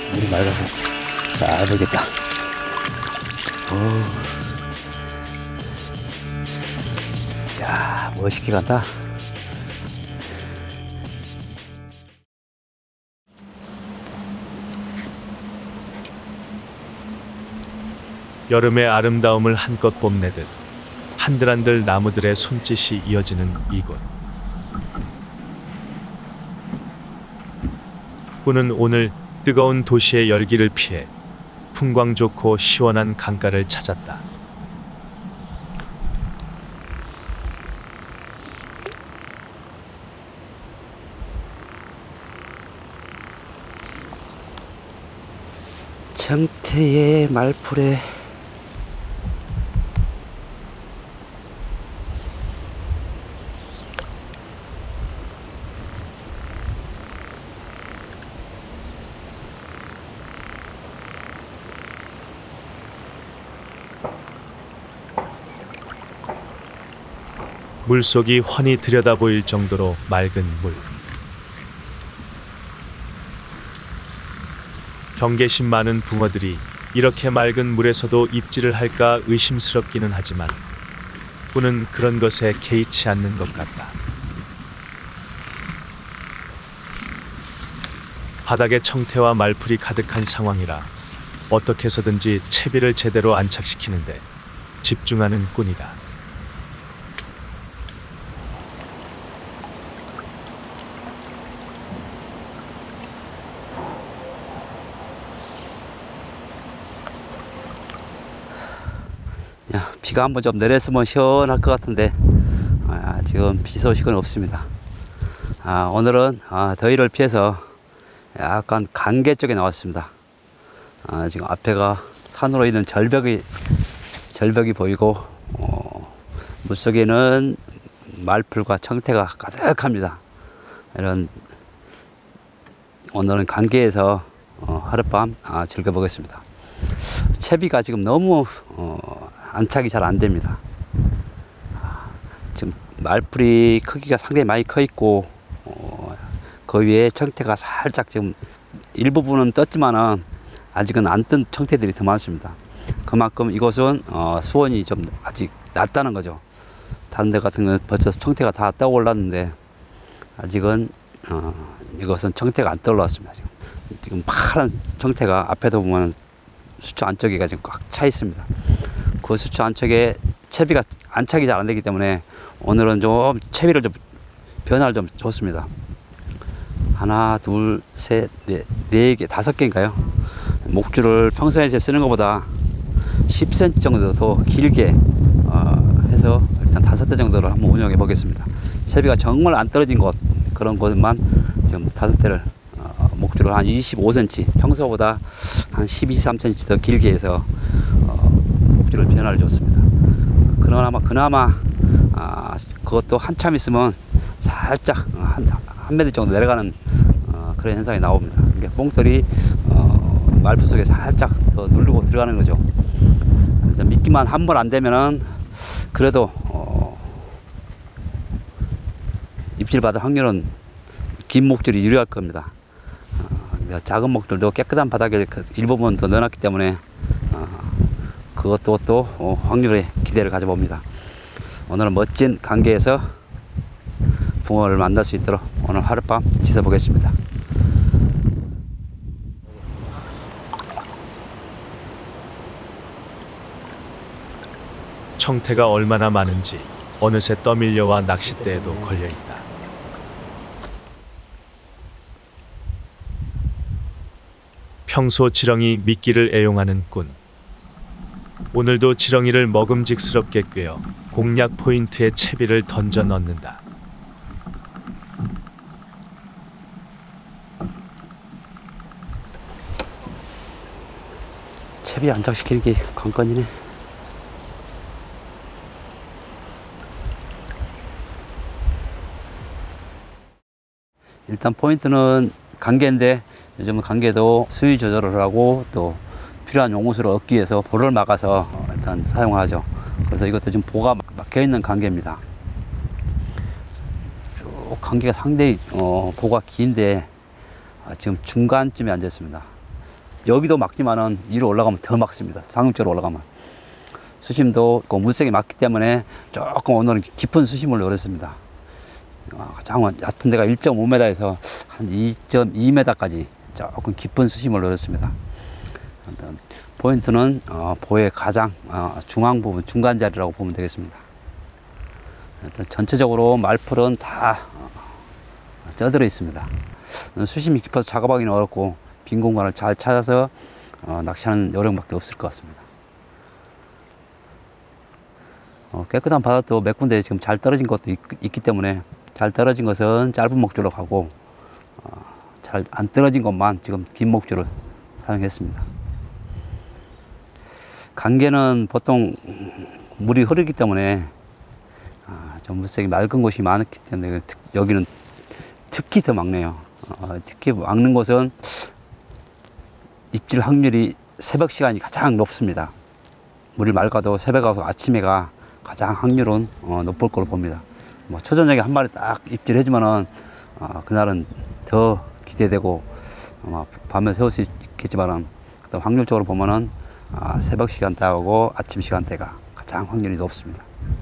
물이 맑아서 잘 보겠다. 야, 멋있게 간다. 여름의 아름다움을 한껏 뽐내듯 한들한들 나무들의 손짓이 이어지는 이곳. 군은 오늘 뜨거운 도시의 열기를 피해 풍광 좋고 시원한 강가를 찾았다. 정태의 말풀에 물속이 훤히 들여다보일 정도로 맑은 물. 경계심 많은 붕어들이 이렇게 맑은 물에서도 입질을 할까 의심스럽기는 하지만 군은 그런 것에 개의치 않는 것 같다. 바닥에 청태와 말풀이 가득한 상황이라 어떻게 해서든지 채비를 제대로 안착시키는데 집중하는 꾼이다. 야, 비가 한번 좀 내렸으면 시원할 것 같은데 지금 비 소식은 없습니다. 오늘은 더위를 피해서 약간 강계 쪽에 나왔습니다. 지금 앞에가 산으로 있는 절벽이 보이고 물속에는 말풀과 청태가 가득합니다. 오늘은 강계에서 하룻밤 즐겨보겠습니다. 채비가 지금 너무 안착이 잘 안 됩니다. 지금 말풀이 크기가 상당히 많이 커 있고 그 위에 청태가 살짝 지금 일부분은 떴지만은 아직은 안 뜬 청태들이 더 많습니다. 그만큼 이곳은 수온이 좀 아직 낮다는 거죠. 다른 데 같은 경우는 벌써 청태가 다 떠올랐는데 아직은 이것은 청태가 안 떠올랐습니다. 지금 파란 청태가 앞에도 보면 수초 안쪽에가 지금 꽉 차 있습니다. 그 수초 안쪽에 채비가 안착이 잘 안 되기 때문에 오늘은 좀 채비를 좀 변화를 좀 줬습니다. 하나, 둘, 셋, 네 개, 5개인가요? 목줄을 평소에 쓰는 것보다 10cm 정도 더 길게 해서 일단 5대 정도를 한번 운영해 보겠습니다. 채비가 정말 안 떨어진 곳, 그런 곳만 좀 5대를 목줄을 한 25cm, 평소보다 한 12, 13cm 더 길게 해서 목줄을 변화를 줬습니다. 그나마 그것도 한참 있으면 살짝 한 메들 정도 내려가는 그런 현상이 나옵니다. 그러니까 뽕돌이 말풀 속에 살짝 더 누르고 들어가는 거죠. 미끼만 한 번 안 되면은 그래도 입질 받을 확률은 긴 목줄이 유리할 겁니다. 작은 목줄도 깨끗한 바닥에 일부분 더 넣어놨기 때문에 그것도 또 확률에 기대를 가져봅니다. 오늘은 멋진 강계에서 붕어를 만날 수 있도록 오늘 하룻밤 지새보겠습니다. 청태가 얼마나 많은지 어느새 떠밀려와 낚싯대에도 걸려있다. 평소 지렁이 미끼를 애용하는 꾼. 오늘도 지렁이를 먹음직스럽게 꿰어 공략 포인트에 채비를 던져 넣는다. 채비 안착시키는 게 관건이네. 일단 포인트는 관계인데 요즘은 관계도 수위 조절을 하고 또 필요한 용수를 얻기 위해서 볼을 막아서 일단 사용하죠. 그래서 이것도 지금 보가 막혀 있는 관계입니다. 쭉 관계가 상당히 보가 긴데 지금 중간쯤에 앉아 있습니다. 여기도 막지만은 위로 올라가면 더 막습니다. 상륙적으로 올라가면. 수심도 그 물색이 막기 때문에 조금 오늘은 깊은 수심을 노렸습니다. 가장 얕은 데가 1.5m에서 한 2.2m까지 조금 깊은 수심을 노렸습니다. 포인트는 보의 가장 중앙 부분, 중간 자리라고 보면 되겠습니다. 전체적으로 말풀은 다 쪄들어 있습니다. 수심이 깊어서 작업하기는 어렵고 빈 공간을 잘 찾아서 낚시하는 요령밖에 없을 것 같습니다. 깨끗한 바닥도 몇 군데 지금 잘 떨어진 것도 있기 때문에 잘 떨어진 것은 짧은 목줄로 가고 잘 안 떨어진 것만 지금 긴 목줄을 사용했습니다. 강계는 보통 물이 흐르기 때문에 좀 물색이 맑은 곳이 많기 때문에 여기는 특히 더 막네요. 특히 막는 곳은 입질 확률이 새벽 시간이 가장 높습니다. 물이 맑아도 새벽하고 아침에가 가장 확률은 높을 걸로 봅니다. 뭐 초저녁에 한 마리 딱 입질해주면은 그날은 더 기대되고 밤에 세울 수 있겠지만은 확률적으로 보면은 새벽 시간대하고 아침 시간대가 가장 확률이 높습니다.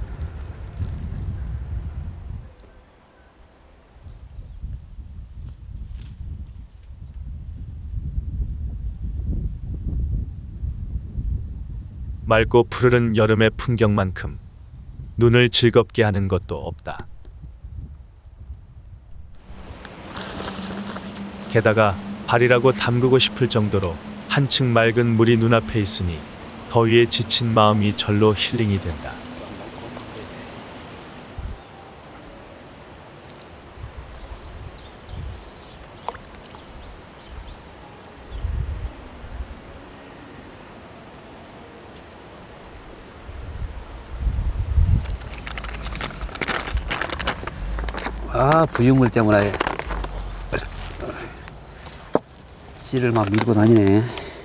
맑고 푸르른 여름의 풍경만큼 눈을 즐겁게 하는 것도 없다. 게다가 발이라고 담그고 싶을 정도로 한층 맑은 물이 눈앞에 있으니 더위에 지친 마음이 절로 힐링이 된다. 부유물 때문에 씨를 막 밀고 다니네.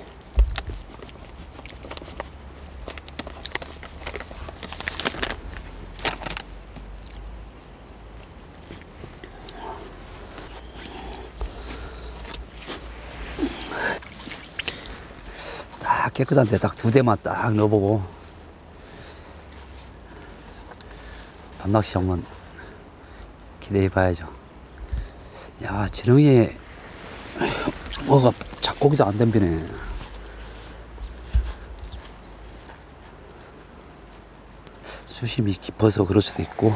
딱 깨끗한 데 딱 2대만 딱 넣어보고 밤낚시 한번 기대해 봐야죠. 야, 지렁이에 뭐가 잡고기도 안 덤비네. 수심이 깊어서 그럴 수도 있고.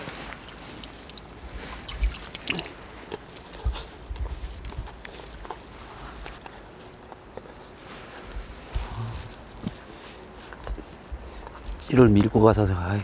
찌를 밀고 가서 아이고.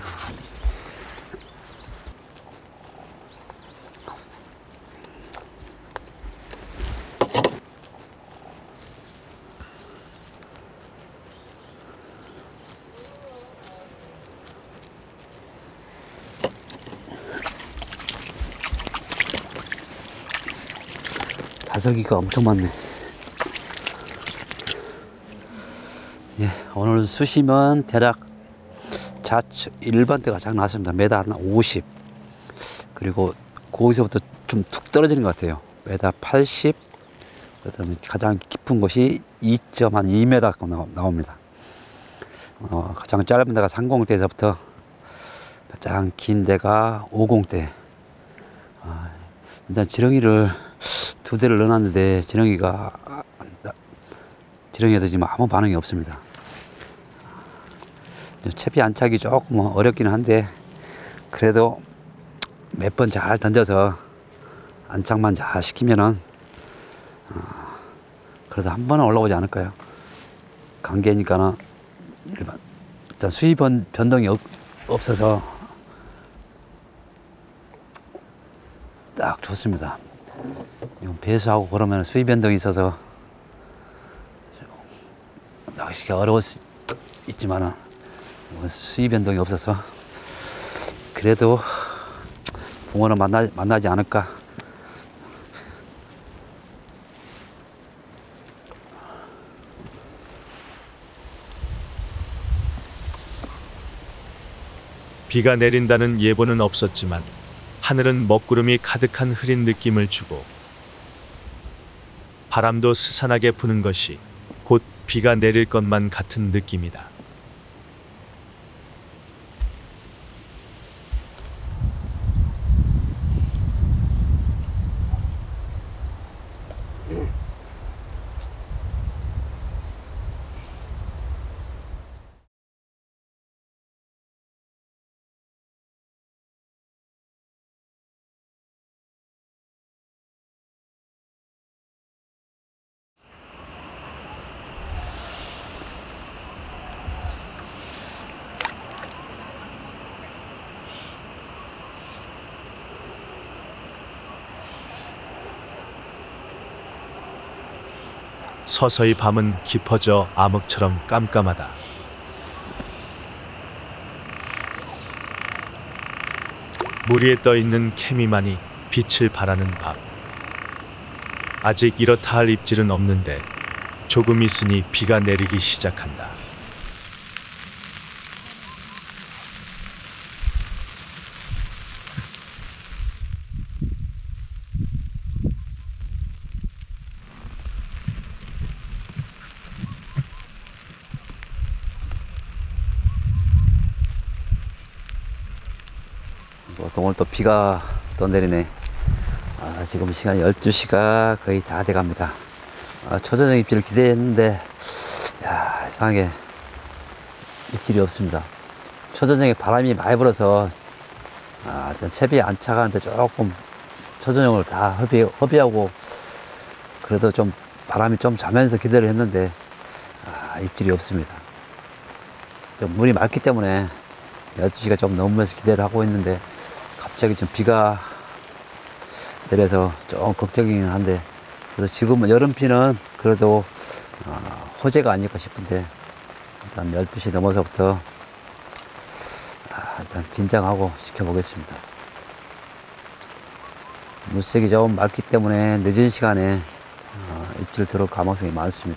다섯이가 엄청 많네. 예, 오늘 수심은 대략 좌측 일반대가 가장 나왔습니다. 메다 한 50. 그리고 거기서부터 좀 툭 떨어지는 것 같아요. 메다 80. 그다음에 가장 깊은 곳이 2.2m 나옵니다. 가장 짧은 데가 30대에서부터 가장 긴 데가 50대. 일단 지렁이를 2대를 넣어놨는데 지렁이가 지금 아무 반응이 없습니다. 채비 안착이 조금 어렵기는 한데 그래도 몇 번 잘 던져서 안착만 잘 시키면은 그래도 한 번은 올라오지 않을까요? 관계니까는 일단 수위 변동이 없어서 딱 좋습니다. 이건 배수하고 그러면 수위 변동이 있어서 낚시가 어려울 수 있지만은 수위 변동이 없어서 그래도 붕어는 만나지 않을까. 비가 내린다는 예보는 없었지만 하늘은 먹구름이 가득한 흐린 느낌을 주고 바람도 스산하게 부는 것이 비가 내릴 것만 같은 느낌이다. 서서히 밤은 깊어져 암흑처럼 깜깜하다. 물 위에 떠 있는 케미만이 빛을 발하는 밤. 아직 이렇다 할 입질은 없는데 조금 있으니 비가 내리기 시작한다. 오늘 또 비가 또 내리네. 지금 시간이 12시가 거의 다 돼갑니다. 초저녁 입질을 기대했는데 이상하게 입질이 없습니다. 초저녁에 바람이 많이 불어서 채비에 안 차가는데 조금 초저녁을 다 허비하고 그래도 좀 바람이 좀 자면서 기대를 했는데 입질이 없습니다. 좀 물이 맑기 때문에 12시가 좀 넘으면서 기대를 하고 있는데 갑자기 좀 비가 내려서 좀 걱정이긴 한데 그래도 지금은 여름비는 그래도 호재가 아닐까 싶은데 일단 12시 넘어서부터 일단 긴장하고 지켜보겠습니다. 물색이 좀 맑기 때문에 늦은 시간에 입질 들어올 가능성이 많습니다.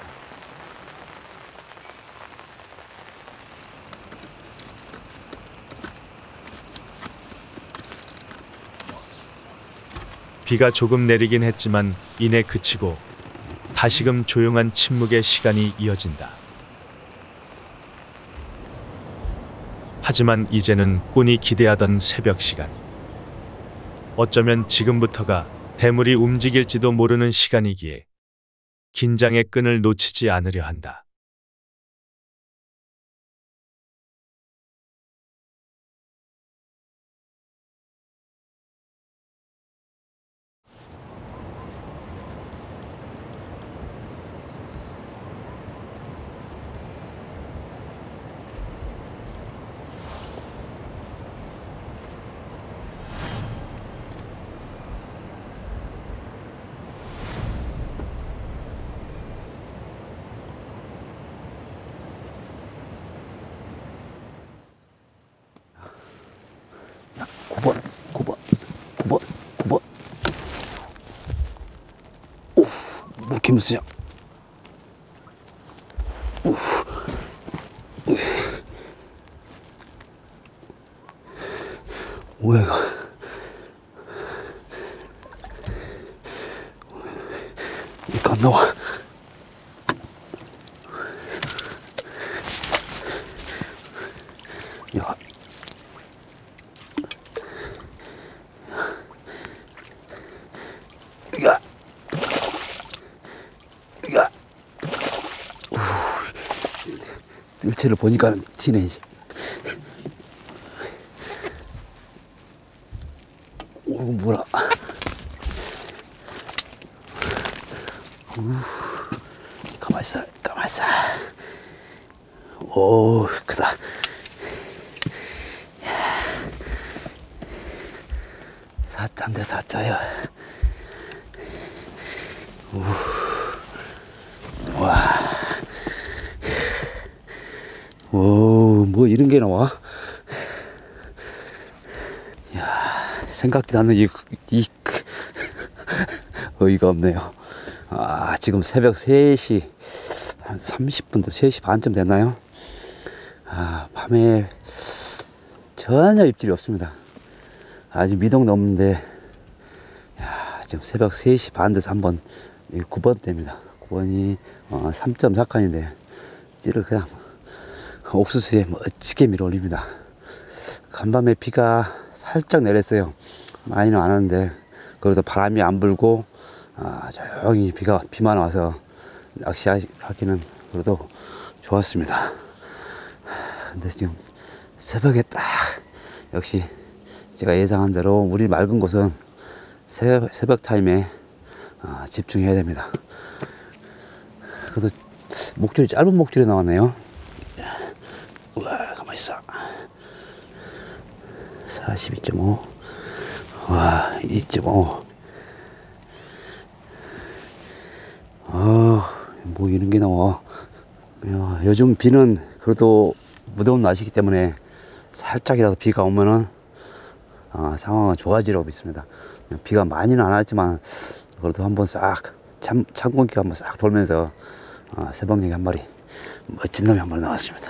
비가 조금 내리긴 했지만 이내 그치고 다시금 조용한 침묵의 시간이 이어진다. 하지만 이제는 꾼이 기대하던 새벽 시간. 어쩌면 지금부터가 대물이 움직일지도 모르는 시간이기에 긴장의 끈을 놓치지 않으려 한다. 김수영. 뭐야 이거? 이거 안 나와. 야. 야. 야. 뜰채를 보니까 티네. 오, 뭐라. 가만있어, 가만있어. 오, 크다. 사자인데, 사자야. 와. 오, 뭐 이런 게 나와? 야, 생각지도 않는 어이가 없네요. 지금 새벽 3시 한 30분도 3시 반쯤 됐나요? 밤에 전혀 입질이 없습니다. 아직 미동 넘는데 지금 새벽 3시 반 돼서 한번 9번대입니다. 곤이 3.4칸인데 찌를 그냥 옥수수에 멋지게 밀어 올립니다. 간밤에 비가 살짝 내렸어요. 많이는 안 왔는데 그래도 바람이 안 불고 조용히 비만 와서 낚시하기는 그래도 좋았습니다. 근데 지금 새벽에 딱 역시 제가 예상한 대로 물이 맑은 곳은 새벽 타임에 집중해야 됩니다. 그래도 목줄이 짧은 목줄이 나왔네요. 우와, 가만히 있어. 42.5. 와, 2.5. 뭐 이런 게 나와. 요즘 비는 그래도 무더운 날씨이기 때문에 살짝이라도 비가 오면은 상황은 좋아지려고 있습니다. 비가 많이는 안 왔지만 그래도 한번 싹 찬공기가 한번 싹 돌면서 새벽녘에 한 마리 멋진 놈이 한 마리 나왔습니다.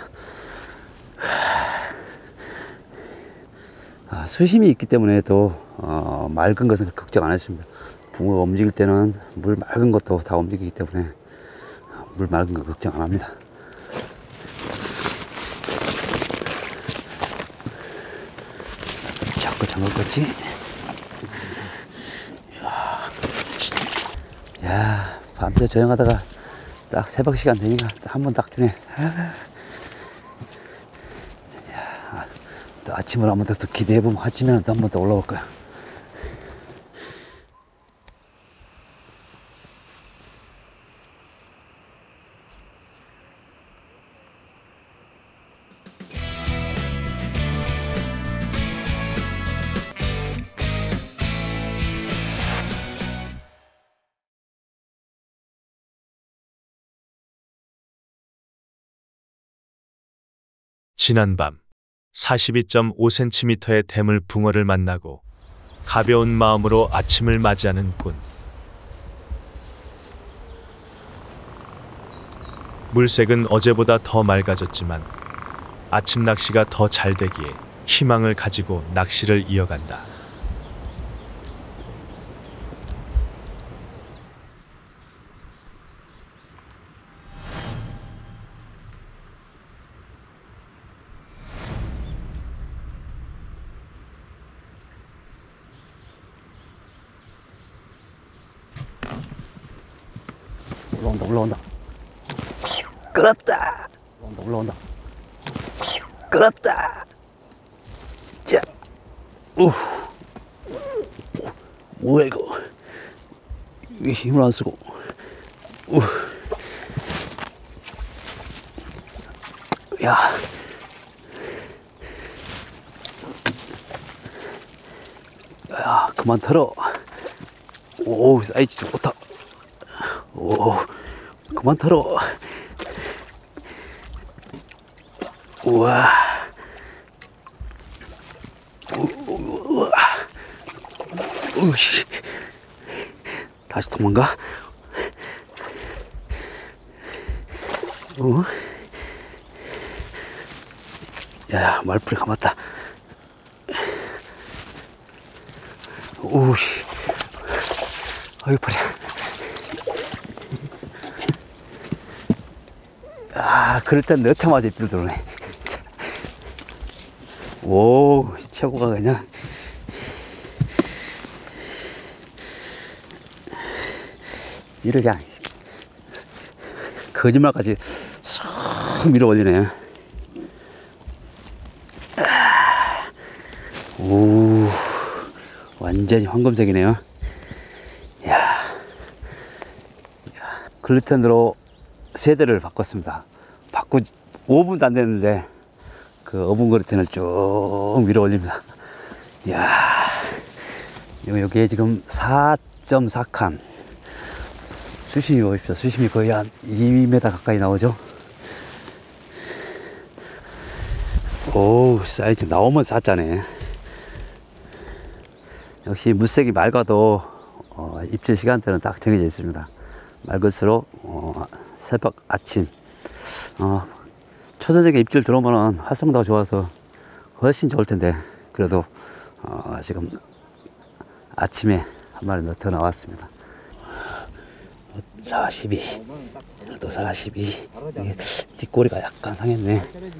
수심이 있기 때문에 또 맑은 것은 걱정 안 했습니다. 붕어가 움직일 때는 물 맑은 것도 다 움직이기 때문에 물 맑은 거 걱정 안 합니다. 자꾸 잠글겠지? 야, 밤새 조용하다가 딱 새벽 시간 되니까 한 번 딱 주네. 또 아침을 한번 더 기대해보면 아침에는 또 한 번 더 올라올 거야. 지난밤 42.5cm의 대물 붕어를 만나고 가벼운 마음으로 아침을 맞이하는 꾼. 물색은 어제보다 더 맑아졌지만 아침 낚시가 더 잘 되기에 희망을 가지고 낚시를 이어간다. 올라온다. 끌었다. 올라온다. 끌었다. 자, 뭐야 이거? 왜 힘을 안 쓰고? 야, 그만 털어. 오, 사이즈 좋다. 오, 그만 털어. 우와. 우와. 우씨. 다시 도망가. 야, 말풀이 감았다. 오씨. 어이, 팔이야. 그럴 땐 넣자마자 입질 들어오네. 오, 최고가 그냥. 찌를 그냥 거짓말까지 쏙 밀어 올리네. 오, 완전히 황금색이네요. 이야, 글루텐으로 세대를 바꿨습니다. 5분도 안 됐는데 그 어분 그루텐을 쭉 밀어 올립니다. 이야, 여기에 지금 4.4칸. 수심이 보십시오. 수심이 거의 한 2m 가까이 나오죠. 오, 사이즈 나오면 싸짜네. 역시 물색이 맑아도 입질 시간대는 딱 정해져 있습니다. 맑을수록 새벽, 아침, 초저녁에 입질 들어오면 활성도가 좋아서 훨씬 좋을 텐데, 그래도 지금 아침에 한 마리 더 나왔습니다. 42. 또 42. 이게 뒷꼬리가 약간 상했네.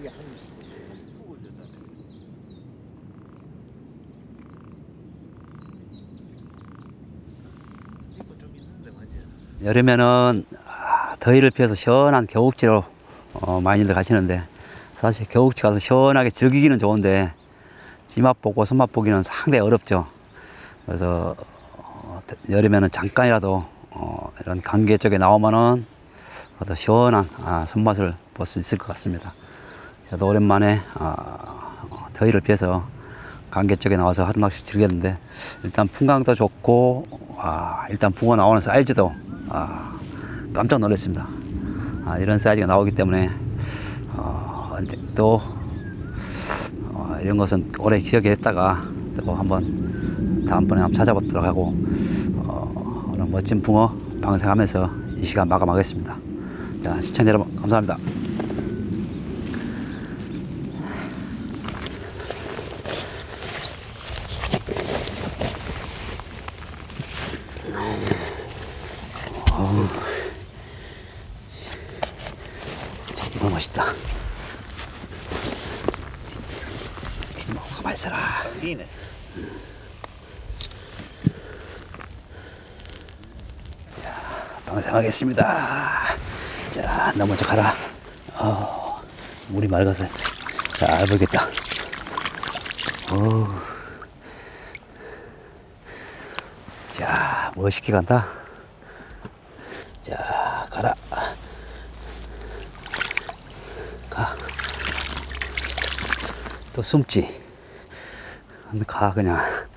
여름에는 더위를 피해서 시원한 겨울지로 많이들 가시는데, 사실 겨울지 가서 시원하게 즐기기는 좋은데 지맛 보고 손맛 보기는 상당히 어렵죠. 그래서 여름에는 잠깐이라도 이런 관계 쪽에 나오면은 더 시원한 손맛을 볼 수 있을 것 같습니다. 저도 오랜만에 더위를 피해서 관계 쪽에 나와서 하루낚시 즐겼는데, 일단 풍광도 좋고 일단 붕어 나오는 사이즈도 깜짝 놀랐습니다. 이런 사이즈가 나오기 때문에 언제 또 이런 것은 오래 기억에 했다가 또 한번 다음번에 한번 찾아보도록 하고, 오늘 멋진 붕어 방생하면서 이 시간 마감하겠습니다. 자, 시청자 여러분 감사합니다. 이거 멋있다. 뒤지 말고 가만히 있어라. 자, 방생하겠습니다. 자, 나 먼저 가라. 물이 맑아서 잘 보이겠다. 자, 멋있게 간다. 자, 가라. 가. 또 숨지. 가, 그냥.